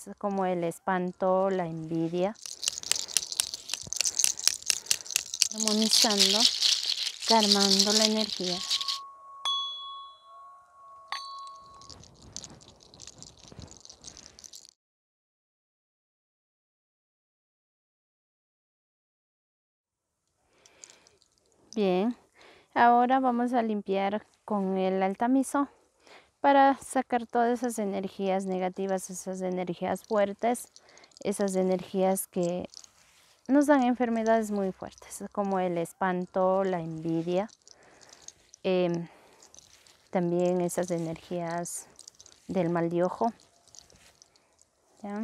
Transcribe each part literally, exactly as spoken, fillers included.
como el espanto, la envidia. Armonizando, calmando la energía. Bien, ahora vamos a limpiar con el altamiso para sacar todas esas energías negativas, esas energías fuertes, esas energías que nos dan enfermedades muy fuertes, como el espanto, la envidia, eh, también esas energías del mal de ojo. ¿Ya?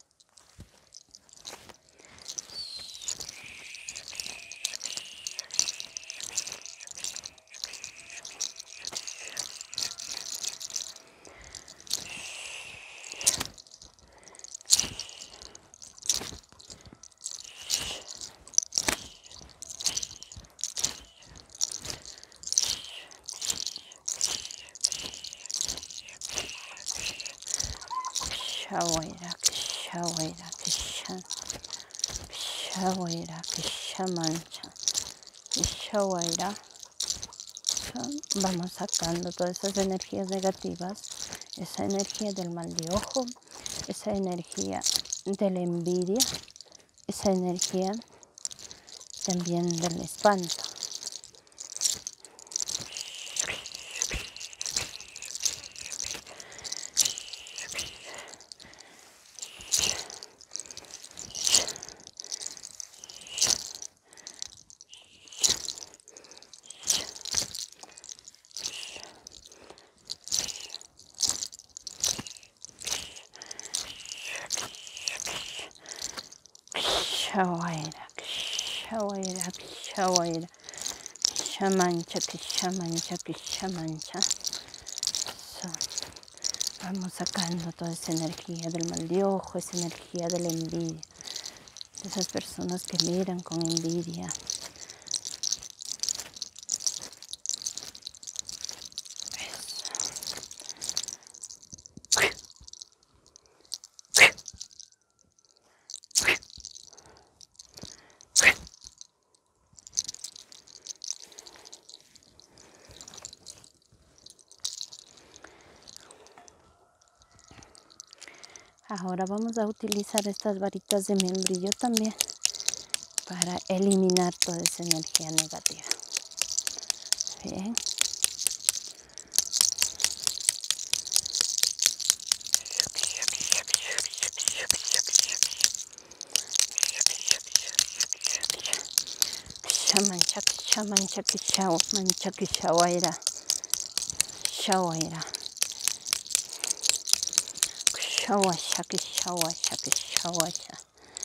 Shawaira, Shawaira, Kisha, Shawaira, Kishamancha, Shawaira. Vamos sacando todas esas energías negativas, esa energía del mal de ojo, esa energía de la envidia, esa energía también del espanto. Shawaira, Shawaira, Shawaira, Shamancha, Kishamancha, Kishamancha. So, vamos sacando toda esa energía del mal de ojo, esa energía de la envidia, de esas personas que miran con envidia. Ahora vamos a utilizar estas varitas de membrillo también para eliminar toda esa energía negativa. Bien. Shamancha, shamancha, shamancha, shawaira, shawaira. Shawasha, shawasha, shawasha.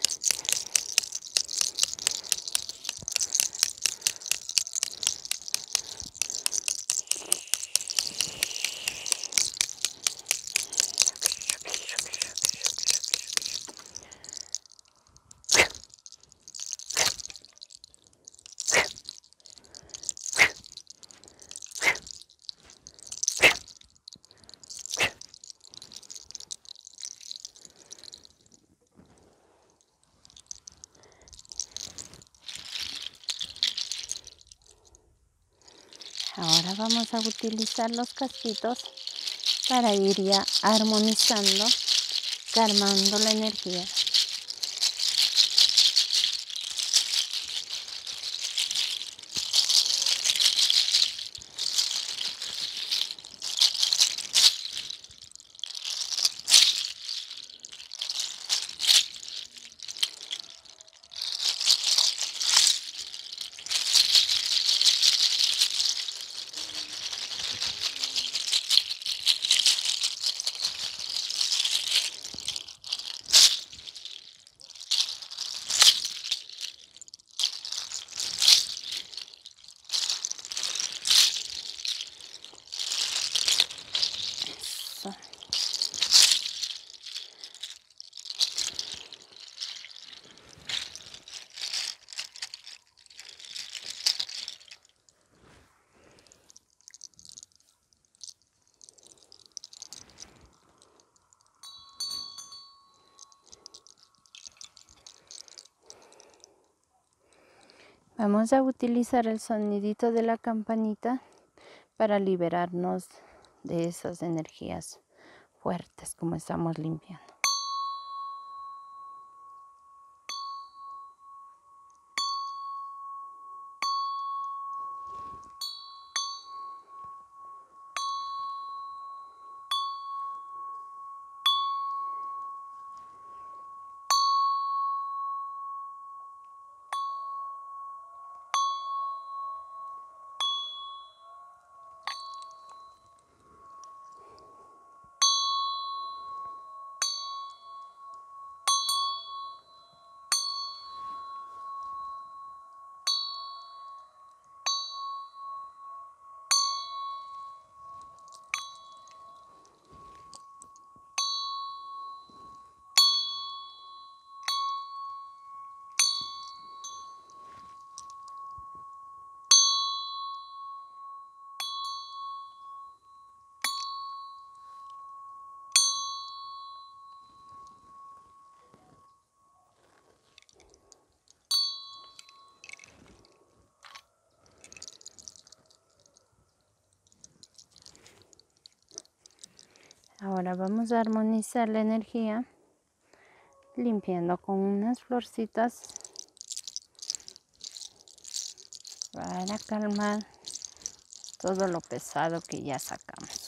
Ahora vamos a utilizar los casquitos para ir ya armonizando, calmando la energía. Vamos a utilizar el sonidito de la campanita para liberarnos de esas energías fuertes como estamos limpiando. Ahora vamos a armonizar la energía limpiando con unas florcitas para calmar todo lo pesado que ya sacamos.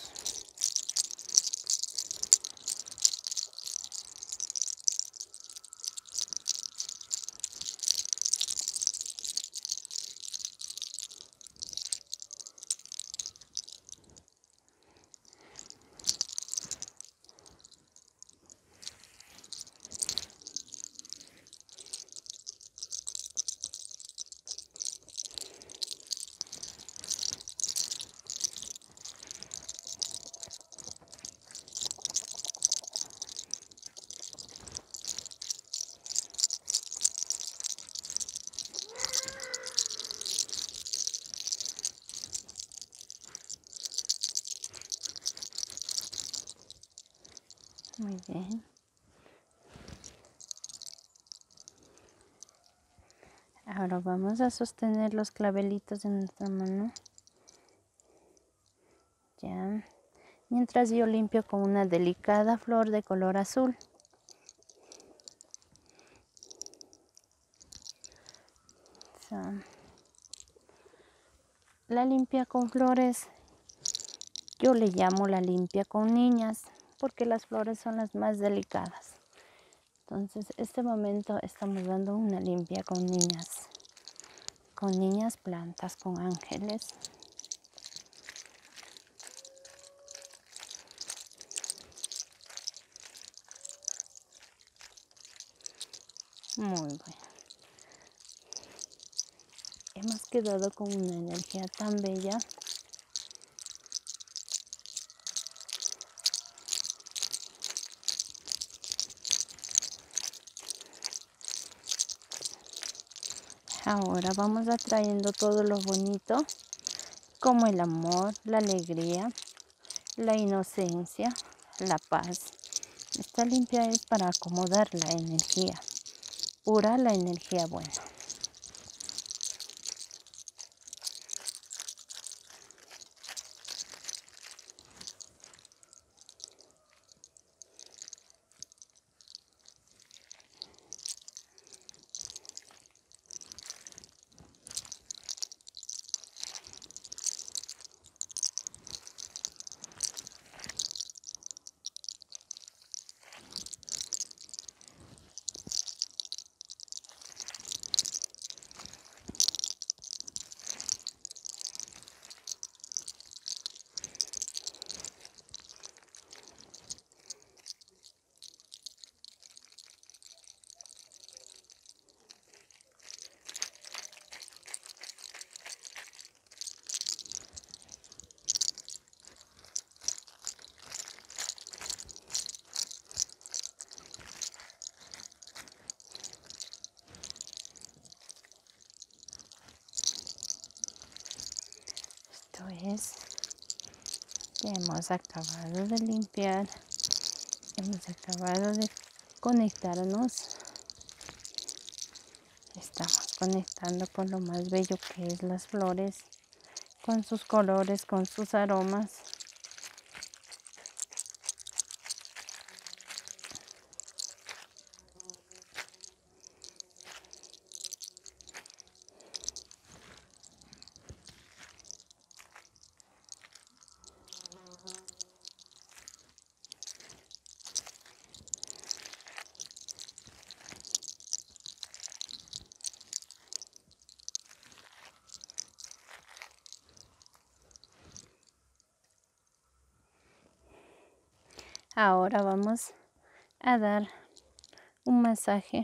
Muy bien. Ahora vamos a sostener los clavelitos en nuestra mano. Ya. Mientras yo limpio con una delicada flor de color azul. So. La limpia con flores, yo le llamo la limpia con niñas, porque las flores son las más delicadas. Entonces, este momento estamos dando una limpia con niñas, con niñas plantas, con ángeles. Muy bueno. Hemos quedado con una energía tan bella. Ahora vamos atrayendo todo lo bonito, como el amor, la alegría, la inocencia, la paz. Esta limpia es para acomodar la energía, pura la energía buena. Esto es, ya hemos acabado de limpiar, hemos acabado de conectarnos. Estamos conectando con lo más bello que es las flores, con sus colores, con sus aromas. Ahora vamos a dar un masaje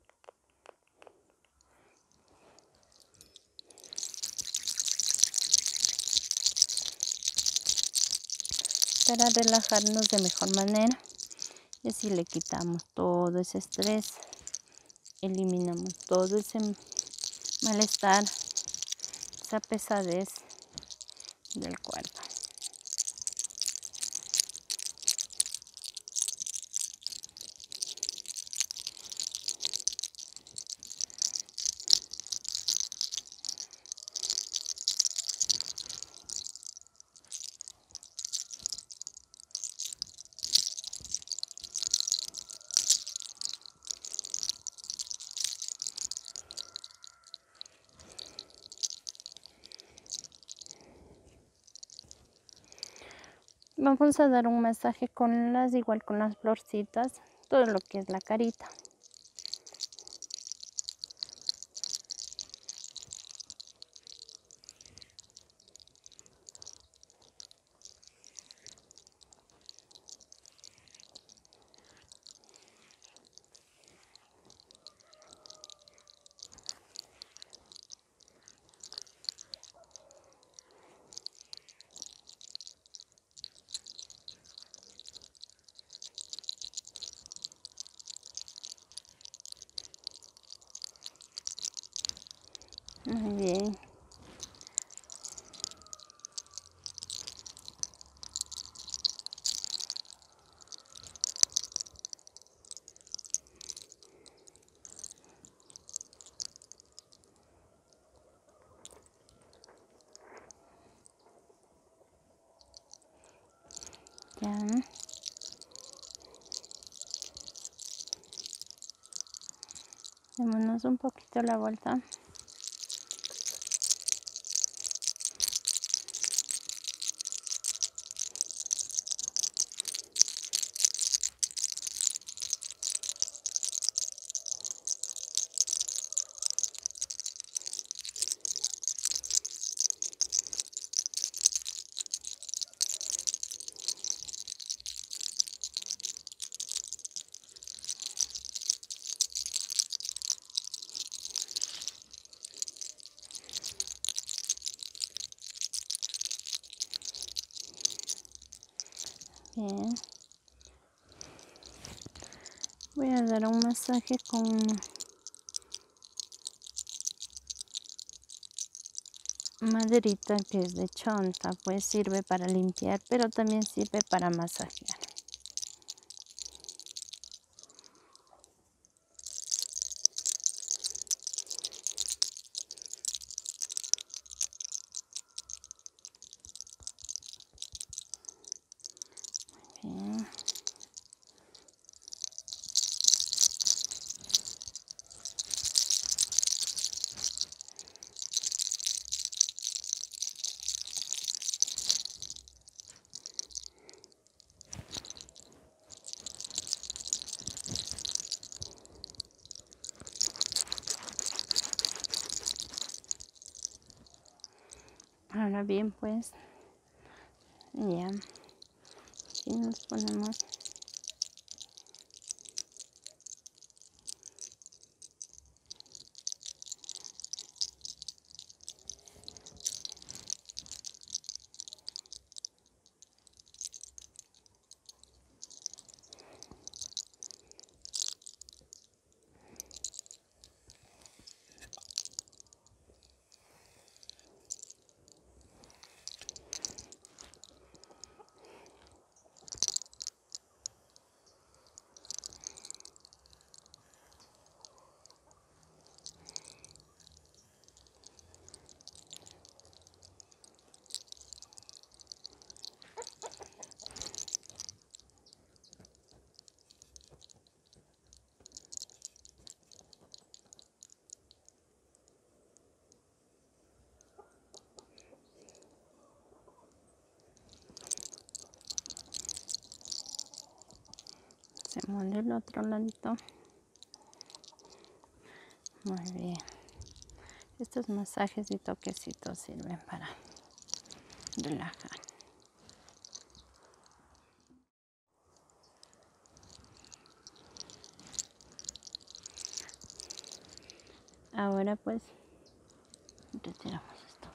para relajarnos de mejor manera, y así le quitamos todo ese estrés, eliminamos todo ese malestar, esa pesadez del cuerpo. Vamos a dar un masaje con las, igual con las florcitas, todo lo que es la carita. Muy bien. Ya. Démonos un poquito la vuelta. Bien. Voy a dar un masaje con maderita que es de chonta, pues sirve para limpiar, pero también sirve para masajear. Bien. Ahora bien, pues ya, y nos ponemos otro ladito. Muy bien. Estos masajes y toquecitos sirven para relajar. Ahora pues retiramos esto.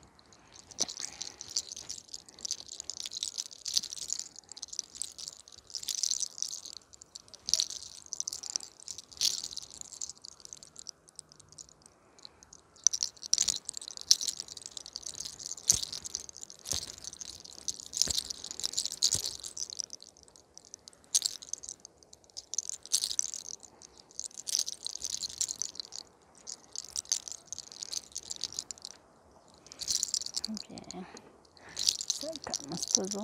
Bien, sacamos todo.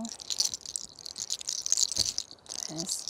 Tres.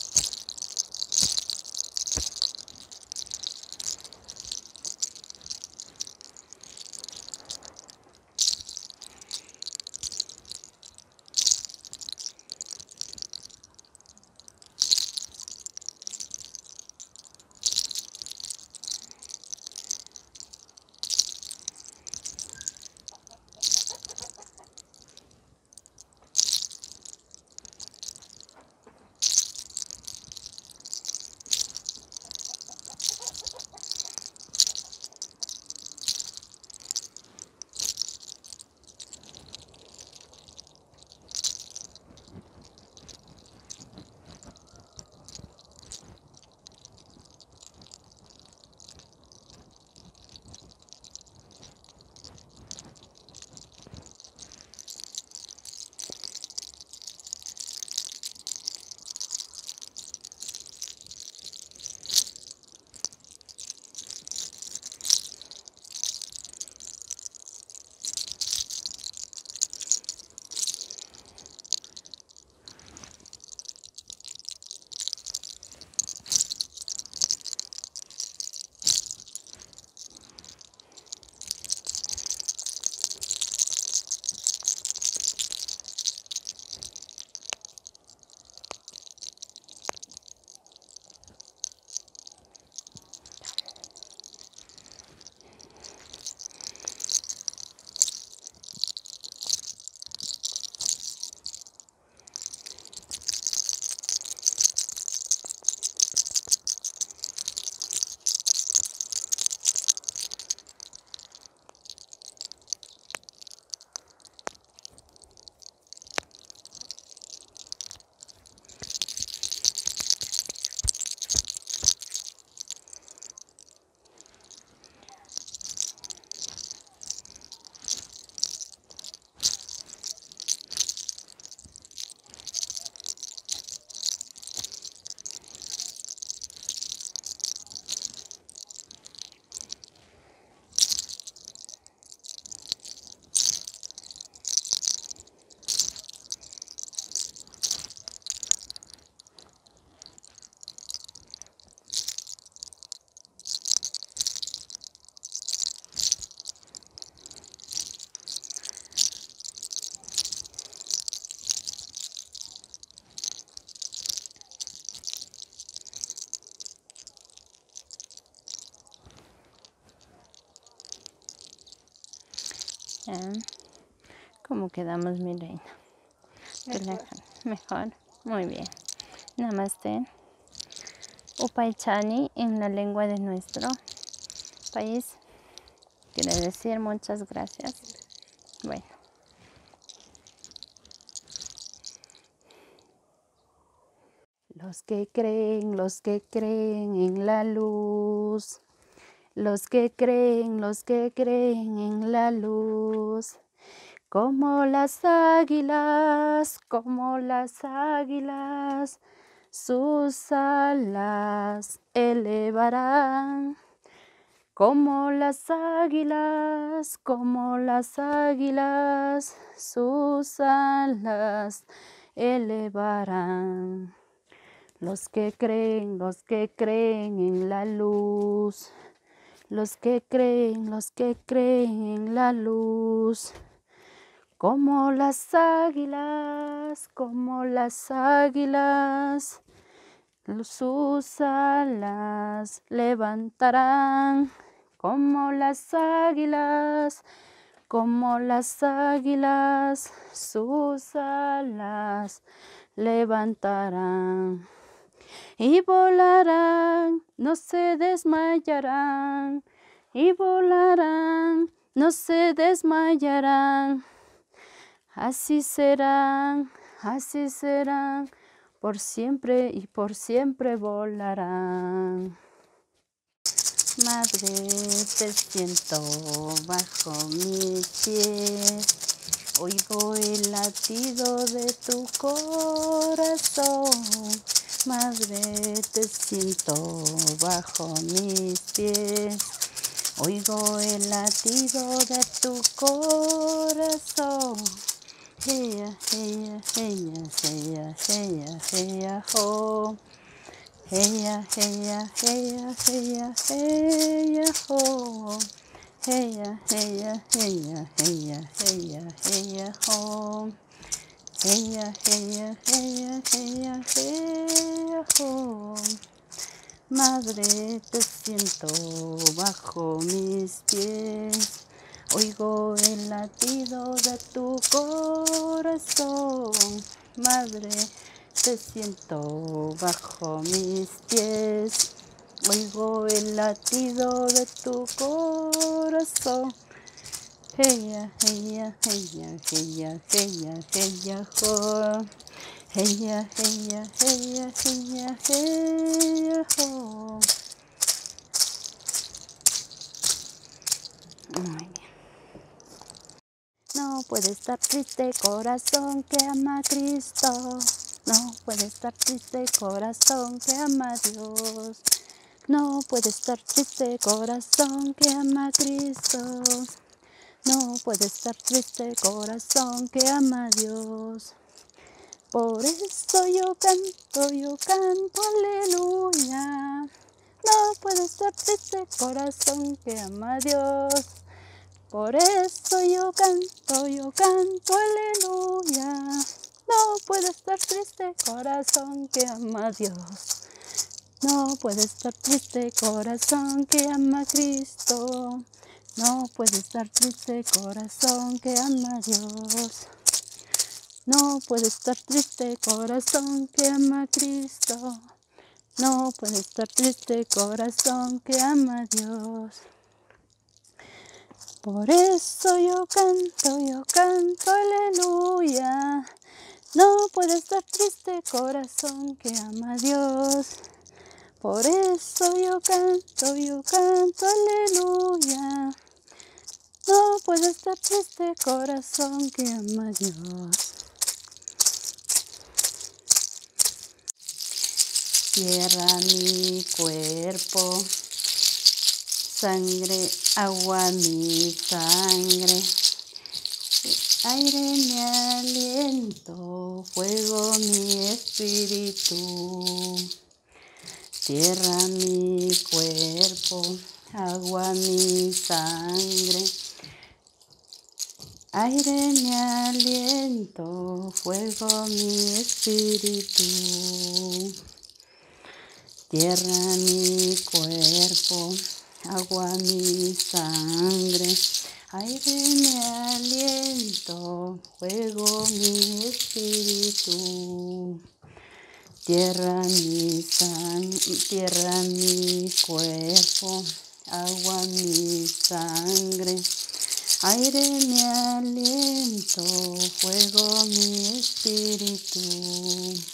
Ya. ¿Cómo quedamos, mi reina? Mejor. Mejor. Muy bien. Namaste. Upaychani en la lengua de nuestro país quiere decir muchas gracias. Bueno. Los que creen, los que creen en la luz. Los que creen, los que creen en la luz. Como las águilas, como las águilas, sus alas elevarán. Como las águilas, como las águilas, sus alas elevarán. Los que creen, los que creen en la luz. Los que creen, los que creen en la luz. Como las águilas, como las águilas, sus alas levantarán como las águilas, como las águilas, sus alas levantarán y volarán, no se desmayarán, y volarán, no se desmayarán. Así serán, así serán, por siempre y por siempre volarán. Madre, te siento bajo mis pies, oigo el latido de tu corazón. Madre, te siento bajo mis pies, oigo el latido de tu corazón. Heya, heya, heya, heya, heya, heya, ho. Heya, heya, heya, heya, heya, ho. Heya, heya, heya, heya, heya, heya, ho. Heya, heya, heya, heya, heya, ho. Madre, te siento bajo mis pies, oigo el latido de tu corazón. Madre, te siento bajo mis pies, oigo el latido de tu corazón. Heya, heya, heya, heya, heya, heya, ho. Heya, heya, heya, heya, heya, ho. Muy bien. No puede estar triste corazón que ama a Cristo. No puede estar triste corazón que ama a Dios. No puede estar triste corazón que ama a Cristo. No puede estar triste corazón que ama a Dios. Por eso yo canto, yo canto, aleluya. No puede estar triste corazón que ama a Dios. Por eso yo canto, yo canto, aleluya. No puede estar triste corazón que ama a Dios. No puede estar triste corazón que ama a Cristo. No puede estar triste corazón que ama a Dios. No puede estar triste corazón que ama a Cristo. No puede estar triste corazón que ama a Dios. Por eso yo canto, yo canto, aleluya. No puede estar triste corazón que ama a Dios. Por eso yo canto, yo canto, aleluya. No puede estar triste corazón que ama a Dios. Tierra mi cuerpo, sangre, agua mi sangre, aire mi aliento, fuego mi espíritu. Tierra mi cuerpo, agua mi sangre, aire mi aliento, fuego mi espíritu. Tierra mi cuerpo, agua mi sangre, aire mi aliento, fuego mi espíritu. Tierra mi sangre, tierra mi cuerpo, agua mi sangre, aire mi aliento, fuego mi espíritu.